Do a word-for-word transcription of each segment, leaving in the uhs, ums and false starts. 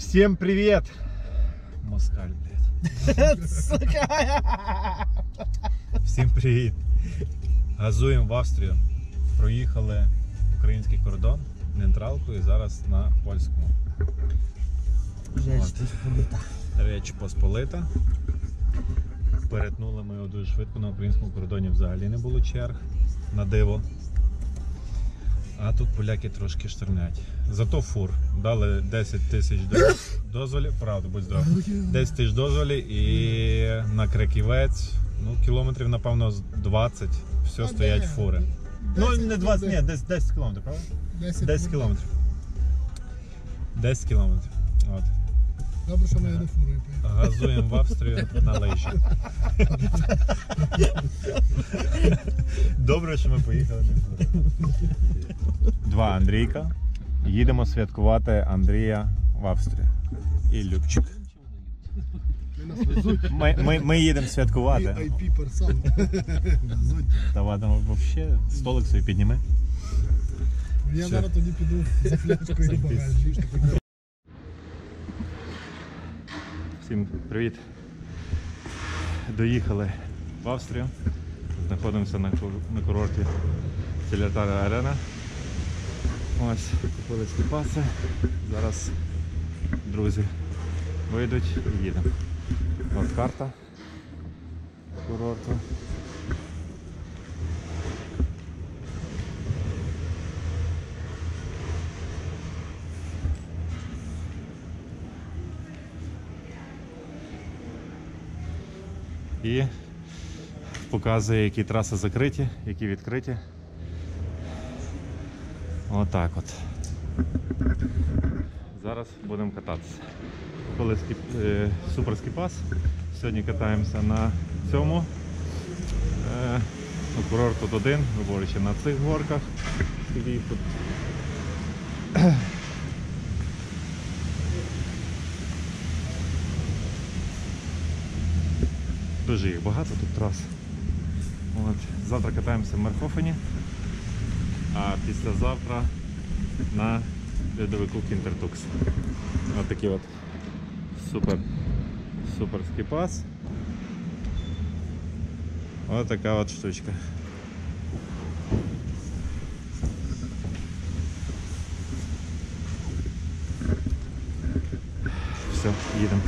Всем привет! Москаль, блядь. Всім привіт! Газуємо в Австрію. Проїхали український кордон, нейтралку і зараз на польському. Річ Посполита. Річ Посполита. Перетнули ми його дуже швидко, на українському кордоні взагалі не було черг, на диво. А тут поляки трошки штормлять. Зато фур. Дали десять тисяч дозволів, правда, будь здоров. десять тисяч дозволів і на Краківець, ну, кілометрів, напевно, двадцять, все стоять фури. Ну, не двадцять, ні, десь десять кілометрів, правда? десять кілометрів. десять кілометрів. От. Добре, що ми не фурою поїхали. Газуємо в Австрію на лижі. Добре, що ми поїхали на фурою. Два Андрійка. Їдемо святкувати Андрія в Австрію. І Любчик. Ми, ми, ми їдемо святкувати. ай пі персон. Та ладно, взагалі, столик собі підніми. Я зараз тоді піду за флячкою багажі. Всім привіт. Доїхали в Австрію. Знаходимося на, на курорті Телятара Арена. Ось, купили скіпаси. Зараз друзі вийдуть і їдемо. От карта курорту. І показує, які траси закриті, які відкриті. Отак от. Зараз будемо кататися. Купили скіп... е... супер скіпас. Сьогодні катаємося на цьому. Е... Ну, курорт тут один, говорячи, на цих горках. Скільки їх тут? Дуже їх багато тут трас. От. Завтра катаємося в Мерхофені, а післязавтра на льодовику Кінтертукс. Ось такий от супер, супер скіпас. Ось така от штучка. Все, їдемо.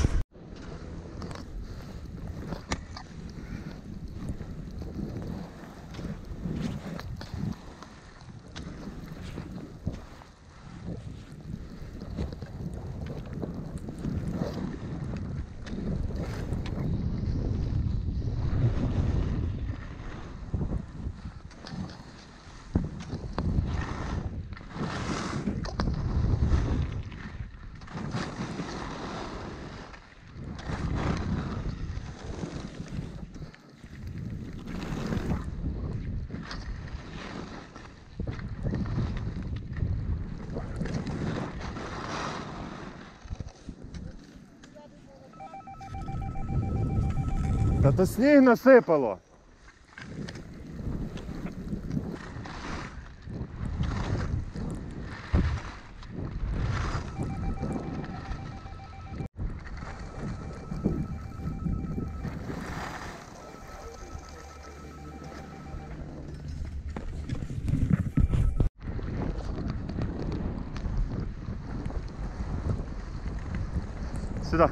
Та то сніг насипало. Сюда.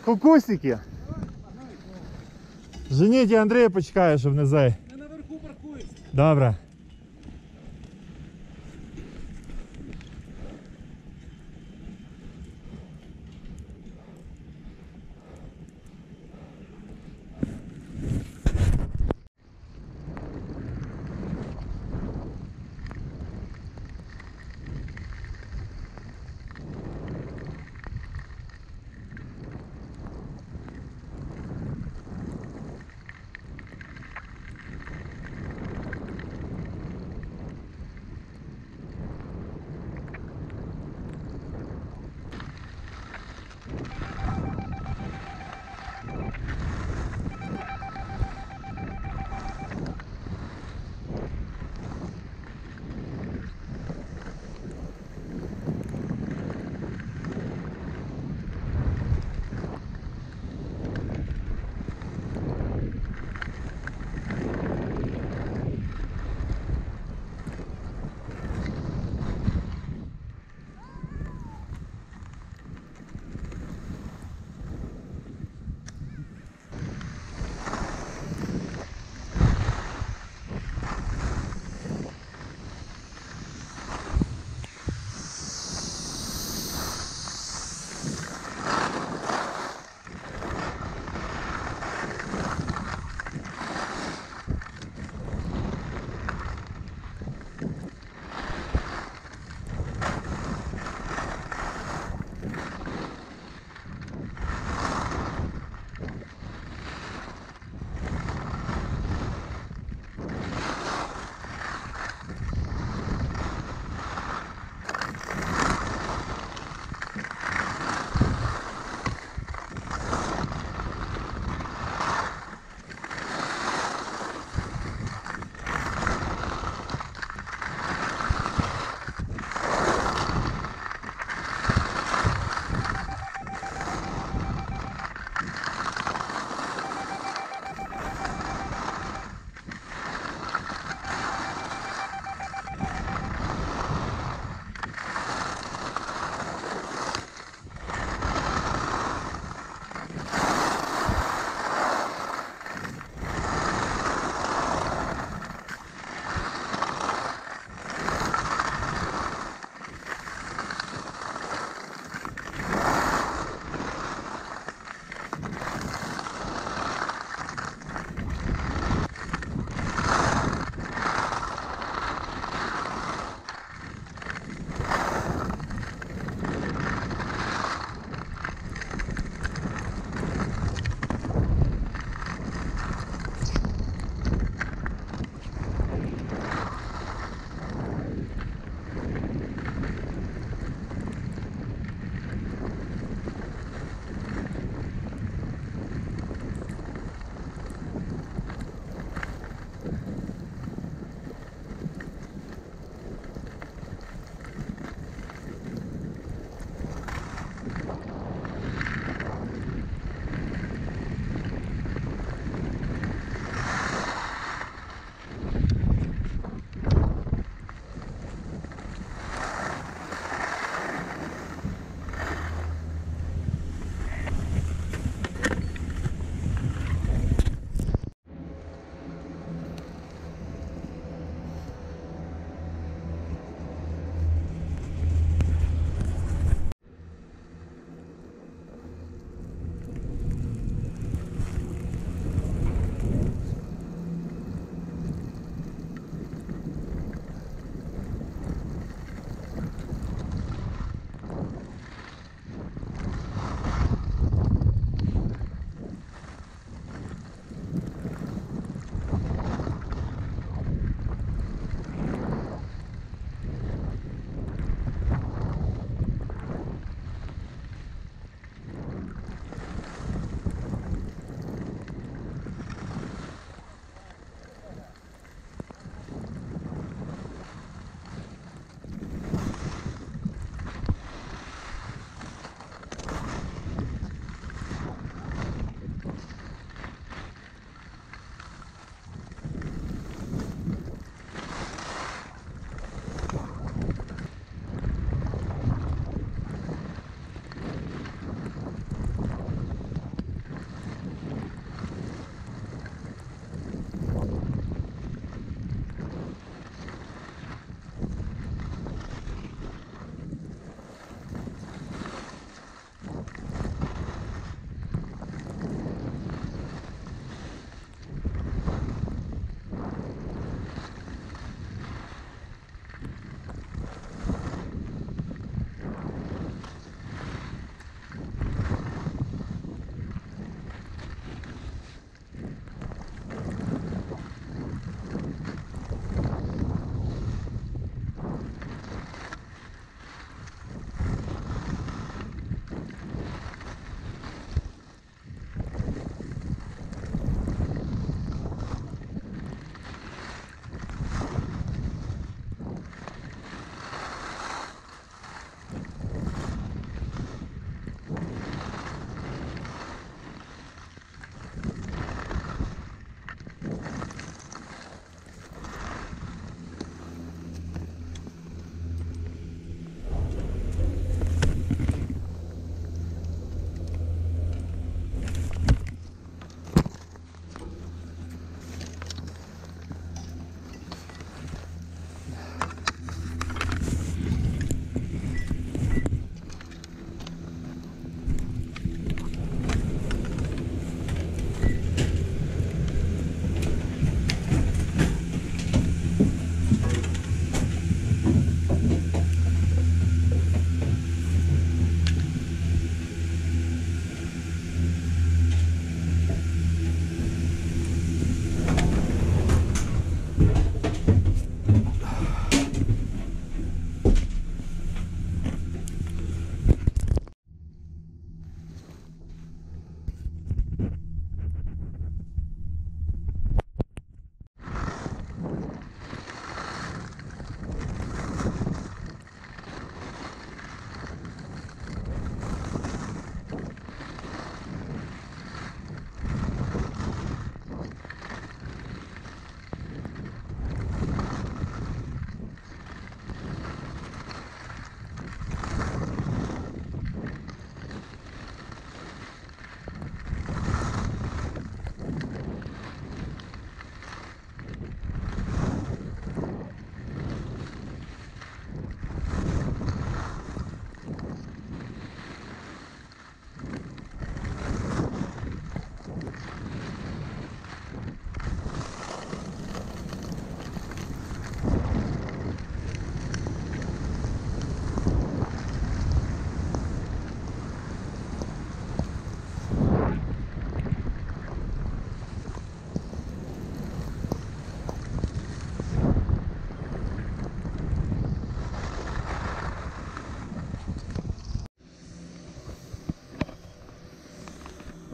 Фокусники. Женіть, я Андрія почекаю, щоб не зай. Я наверху паркуюсь. Добре.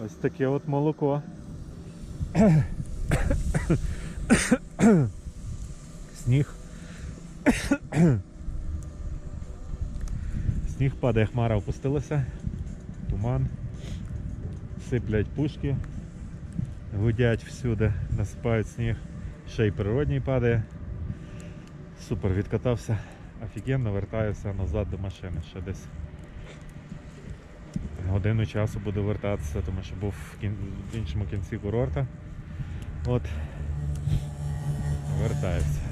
Ось таке от молоко. Сніг. Сніг падає, хмара опустилася, туман, сиплять пушки, гудять всюди, насипають сніг, ще й природній падає. Супер, відкатався, офігенно, вертаюся назад до машини, ще десь годину часу буду вертатися, тому що був в, кін... в іншому кінці курорта. От, вертаюся.